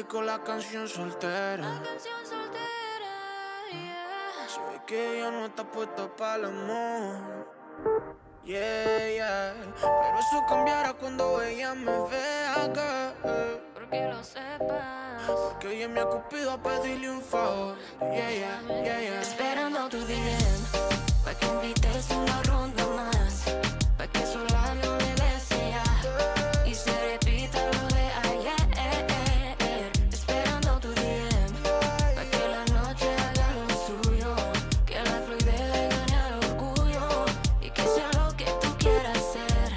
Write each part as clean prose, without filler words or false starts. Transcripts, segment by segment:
rico la canción soltera. La canción soltera, yeah. Se ve que ella no está puesta para el amor. Yeah, yeah. Pero eso cambiará cuando ella me vea, girl. Porque lo sepas. Porque ella me ha cupido a pedirle un favor. Yeah, yeah, yeah, yeah. Esperando tu DM, pa' que invites una ronda más, pa' que su labio le desea y se repita lo de ayer. Esperando tu DM, pa' que la noche haga lo suyo, que la fluidez le gane al orgullo y que sea lo que tú quieras ser.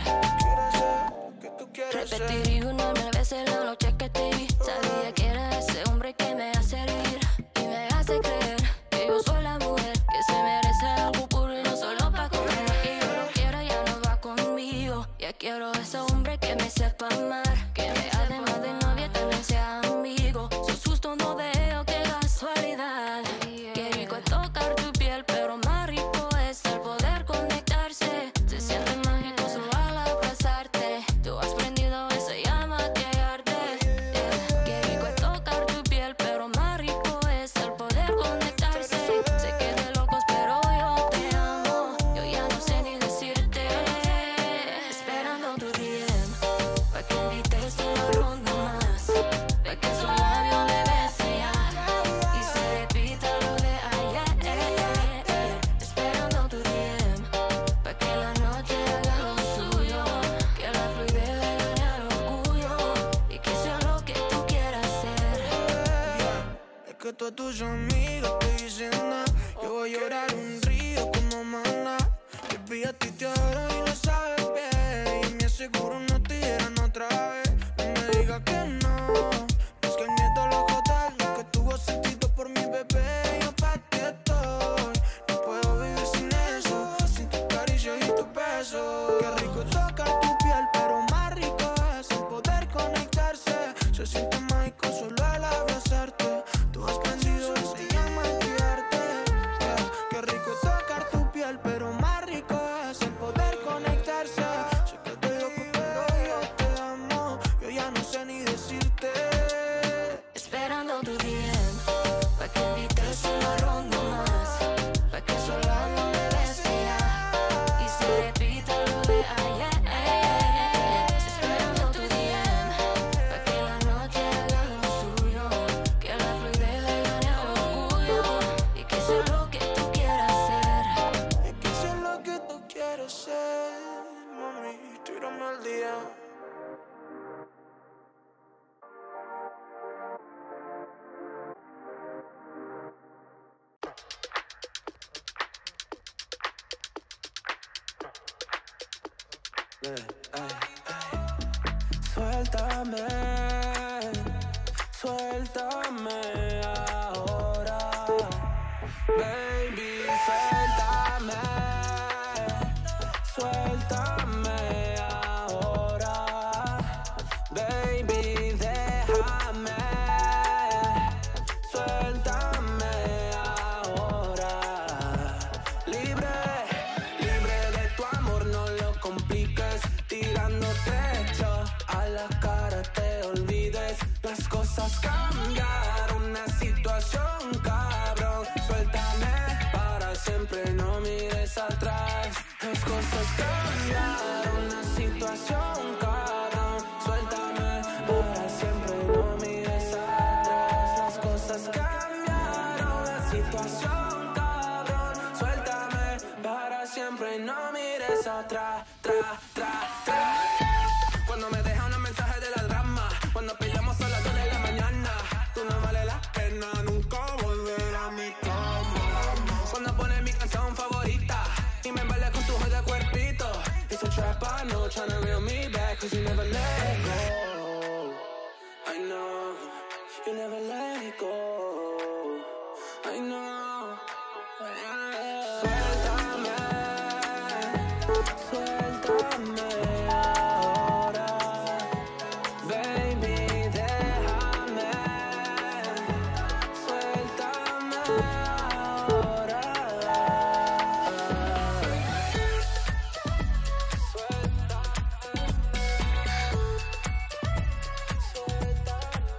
Repetiría una mil veces la noche que te vi. Sabía que era ese hombre que me hace reír y me hace creer que yo soy la mujer que se merece algo puro y no solo pa' comer. Y yo lo quiero, ya no va conmigo. Ya quiero ese hombre que me sepa amar, que me además de novia también sea amigo. Sos justo, no veo qué casualidad. Qué rico es tocar tu piel, pero más rico es el poder conectarse. Se siente mágico solo al abrazarte. Tú has prendido esa llama que arde. Qué rico es tocar tu piel, pero más rico es el poder conectarse. Sé que de locos, pero yo te amo. Yo ya no sé ni decirte. Esperando tu DM, pa' que invites una ronda más, pa' que su labio le bese ya y se repita lo de ayer. Esperando tu DM, pa' que la noche haga lo suyo, que la fluidez le gane al orgullo y que sea lo que tú quieras ser. Es que todas tus amigas te dicen nada. Yo voy a llorar un río como maná. Baby, a ti te adoro y lo sabes bien. Y me aseguro no te dieran otra vez. No me digas que no. No es que el miedo lo jota. Lo que tuvo sentido por mi bebé, yo pa' ti estoy. No puedo vivir sin eso, sin tus caricias y tus besos. Qué rico tocar tu piel, pero más rico es el poder conectarse. Se siente mágico solo al abrazarte. Tú has prendido ese llama en guiarte. Yeah. Qué rico tocar tu piel, pero más rico es el poder conectarse. Sé que te loco, pero yo te amo. Yo ya no sé ni decirte. Esperando tu DM, pa' que invites una ronda más, pa' que su labio le bese ya y se repita lo de ayer. Esperando tu DM, pa' que la noche haga lo suyo, que la fluidez le gane al orgullo y que sea lo que tú quieras ser. Es que eso es lo que tú quieres ser, mami. Tírame al día. Suéltame, suéltame ahora, baby, suéltame, suéltame ahora, baby, déjame, suéltame ahora, libre, libre de tu amor, no lo compliques, tirando techo a la cara te olvides. Las cosas cambiaron, una situación cabrón. Suéltame para siempre, no mires atrás. Las cosas cambiaron, una situación cabrón. Suéltame para siempre, no mires atrás. Las cosas cambiaron, la situación cabrón. Suéltame para siempre, no mires atrás. Cuando me deja un mensaje de la drama, cuando peleamos a las 2 de la mañana, tú no vale la pena nunca volver a mi cama. Cuando pones mi canción favorita y me embala con tu joya cuerpito, it's a trap, I know, tryna reel me back, cause you never let go. I know, you never let go. I know, suéltame, suéltame ahora, baby, déjame, suéltame ahora, suéltame, suéltame.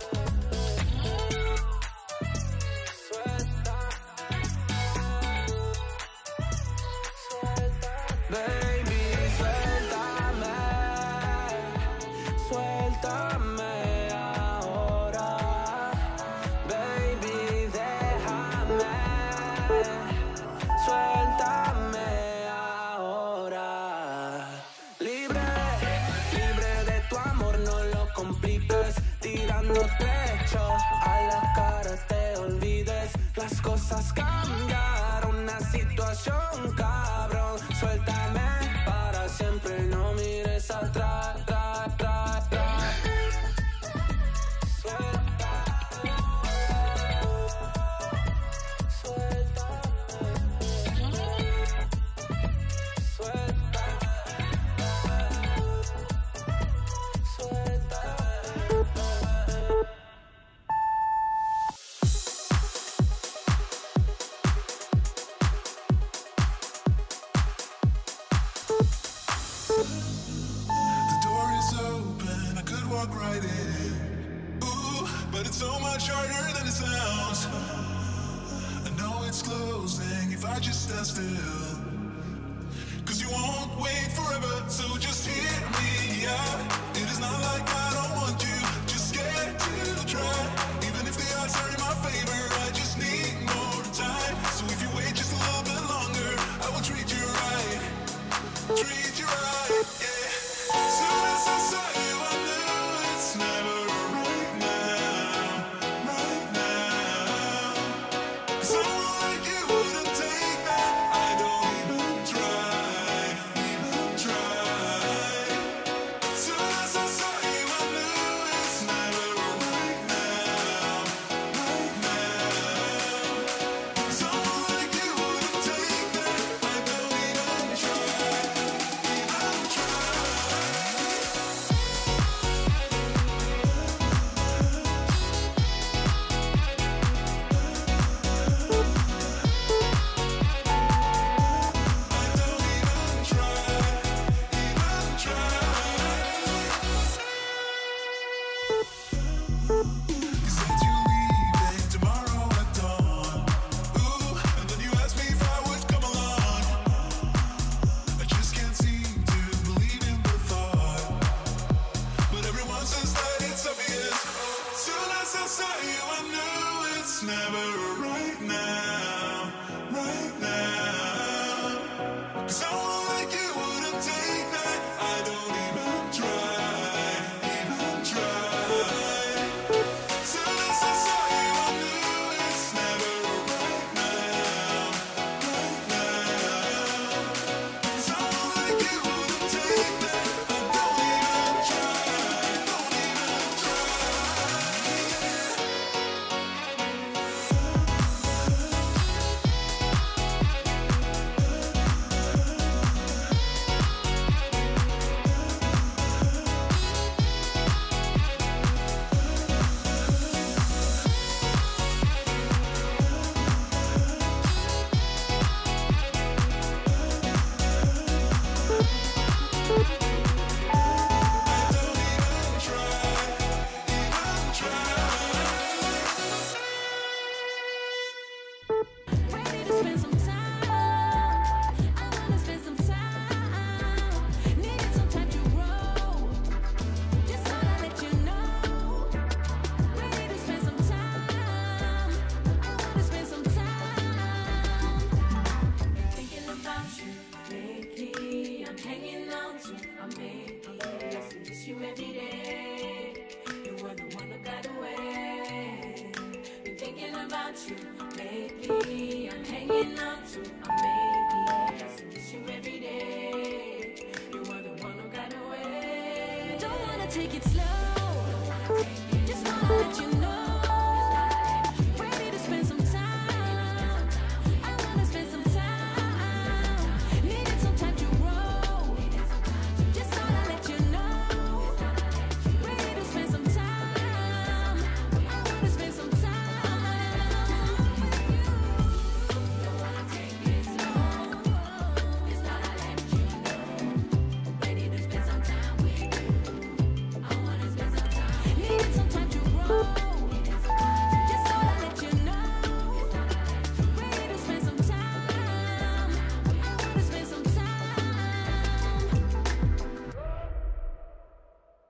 Suéltame ahora, baby, déjame. Suéltame ahora. Libre, libre de tu amor, no lo compliques. Tirando techo a la cara te olvides. Las cosas cambiaron, una situación cabrón. Suéltame para siempre, no mires atrás. Right in. Ooh, but it's so much harder than it sounds. I know it's closing if I just stand still. Cause you won't wait forever, so just hear me out. It is not like I don't want you, just scared to try. Even if the odds are in my favor, I just need more time. So if you wait just a little bit longer, I will treat you right. Treat you right, yeah. Soon as I saw you, I knew it's never right now, right now. 'Cause someone like you wouldn't take that. I don't even try, even try. Soon as I saw you, I knew it's never right now, right now. Someone like you wouldn't take that. I don't even try, even try. Never right now, right now. 'Cause someone like you wouldn't take that. I don't even try, even try. Soon as I saw you, I knew it's never right now, right now. Someone like you wouldn't take that. I don't even try, don't even try. Ready to spend some time. I wanna spend some time. Needed some time to grow. Just thought I'd let you know. Ready to spend some time. I wanna spend some time. Thinking about you lately. I'm hanging on to. I'm making. I miss you every day. You were the one that got away. Been thinking about you lately. I'm hanging on to. I'm making. I miss you every day. You were the one who got away. Don't wanna take it slow. Just wanna let you know. Ready to spend some time. I wanna spend some time. Needed some time to grow. Just thought I'd let you know. Ready to spend some time. I wanna spend some time with you. Don't wanna take it slow. Just thought I'd let you know. Ready to spend some time with you. I wanna spend some time. Needed some time to grow.